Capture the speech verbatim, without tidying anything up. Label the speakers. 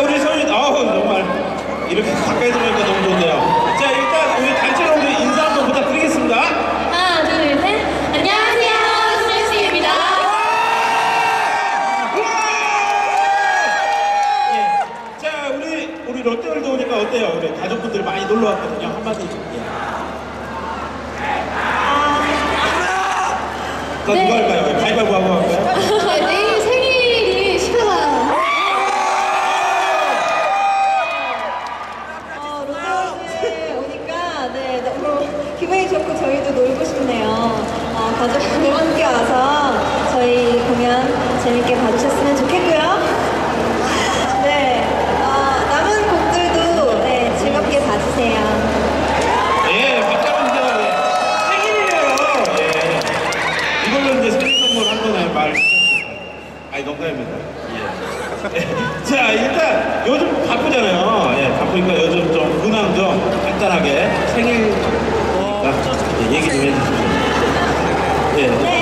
Speaker 1: 우리 소희, 아우, 정말 이렇게 가까이 들어오니까 너무 좋네요. 자, 일단 우리 단체로 우리 인사 한번 부탁드리겠습니다.
Speaker 2: 하나, 둘, 셋. 안녕하세요, 스매싱입니다.
Speaker 1: 예. 자, 우리 우리 롯데월드 오니까 어때요? 우리 가족분들 많이 놀러 왔거든요. 한마디. 예. 나
Speaker 2: 네.
Speaker 1: 누가 할까요? 가위바위보 하고 할까요?
Speaker 2: 네, 내일 생일이 십여일.
Speaker 3: 어, 롯데월드에 오니까 네, 너무 기분이 좋고 저희도 놀고 싶네요. 어, 가족분들 함께 와서 저희 공연 재밌게 봐주셨으면 좋겠고요. 네, 어, 남은 곡들도 네, 즐겁게 봐주세요.
Speaker 1: 예, 박자분들 생일이에요. 예. 이걸로 이제 생일 선물 한 번에 말. 아니 농담입니다. 예. 자, 일단 요즘 바쁘잖아요. 예, 바쁘니까 요즘 좀 근황 좀 간단하게 생일 아, 얘기 좀 해주십시오. 예.
Speaker 3: 네.